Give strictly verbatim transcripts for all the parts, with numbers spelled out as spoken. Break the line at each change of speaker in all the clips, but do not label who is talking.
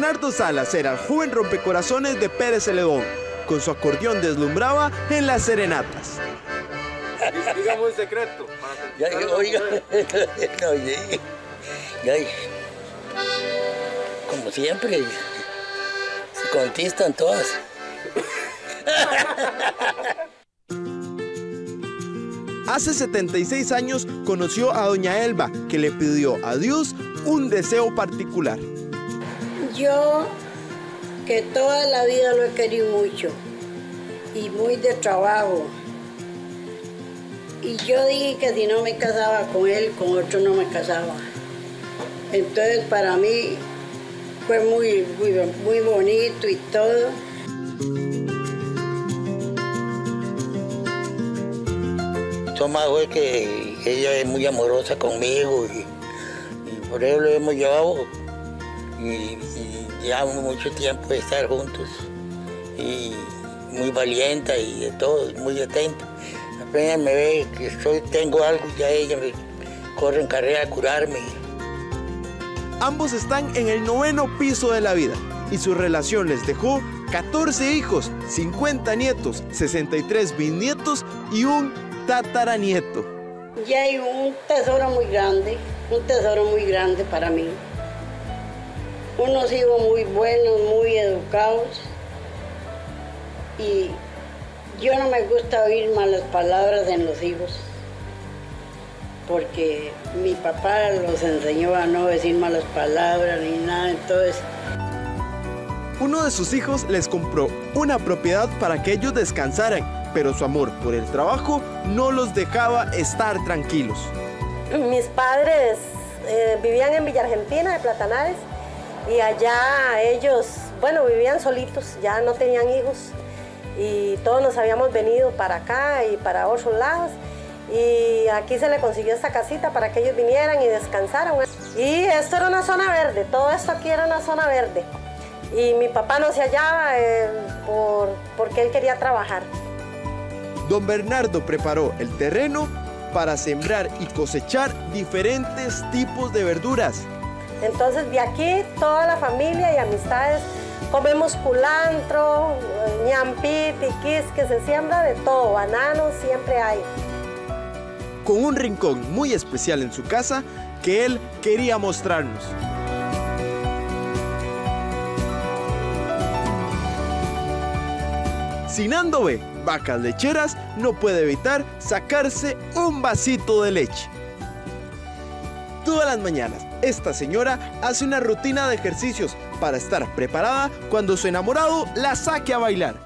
Bernardo Salas era el joven rompecorazones de Pérez Celedón. Con su acordeón deslumbraba en las serenatas.
Digamos un secreto.
Ya, oiga, no, ya, ya, como siempre, se contestan todas.
Hace setenta y seis años conoció a doña Elba, que le pidió a Dios un deseo particular.
Yo, que toda la vida lo he querido mucho y muy de trabajo. Y yo dije que si no me casaba con él, con otro no me casaba. Entonces para mí fue muy, muy, muy bonito y todo.
Tomás fue que ella es muy amorosa conmigo y, y por eso lo hemos llevado y, y llevamos mucho tiempo de estar juntos y muy valiente y de todo, muy atenta. Apenas me ve que soy, tengo algo, ya ella me corre en carrera a curarme.
Ambos están en el noveno piso de la vida y su relación les dejó catorce hijos, cincuenta nietos, sesenta y tres bisnietos y un tataranieto.
Ya hay un tesoro muy grande, un tesoro muy grande para mí. Unos hijos muy buenos, muy educados y yo no me gusta oír malas palabras en los hijos porque mi papá los enseñó a no decir malas palabras ni nada, entonces...
Uno de sus hijos les compró una propiedad para que ellos descansaran, pero su amor por el trabajo no los dejaba estar tranquilos.
Mis padres eh, vivían en Villa Argentina de Platanares y allá ellos, bueno, vivían solitos, ya no tenían hijos y todos nos habíamos venido para acá y para otros lados y aquí se le consiguió esta casita para que ellos vinieran y descansaran. Y esto era una zona verde, todo esto aquí era una zona verde y mi papá no se hallaba eh, por, porque él quería trabajar.
Don Bernardo preparó el terreno para sembrar y cosechar diferentes tipos de verduras.
Entonces de aquí toda la familia y amistades comemos culantro, ñampit, tiquis, que se siembra de todo, bananos siempre hay.
Con un rincón muy especial en su casa que él quería mostrarnos. Si Nando ve vacas lecheras, no puede evitar sacarse un vasito de leche. Todas las mañanas, esta señora hace una rutina de ejercicios para estar preparada cuando su enamorado la saque a bailar.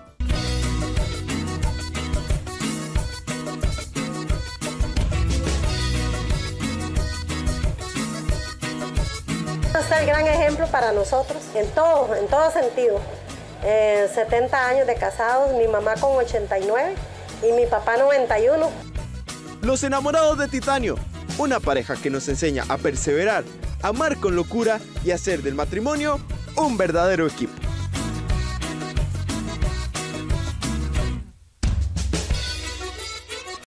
Este es el gran ejemplo para nosotros, en todo, en todo sentido. Eh, setenta años de casados, mi mamá con ochenta y nueve y mi papá noventa y uno.
Los enamorados de titanio, una pareja que nos enseña a perseverar, amar con locura y hacer del matrimonio un verdadero equipo.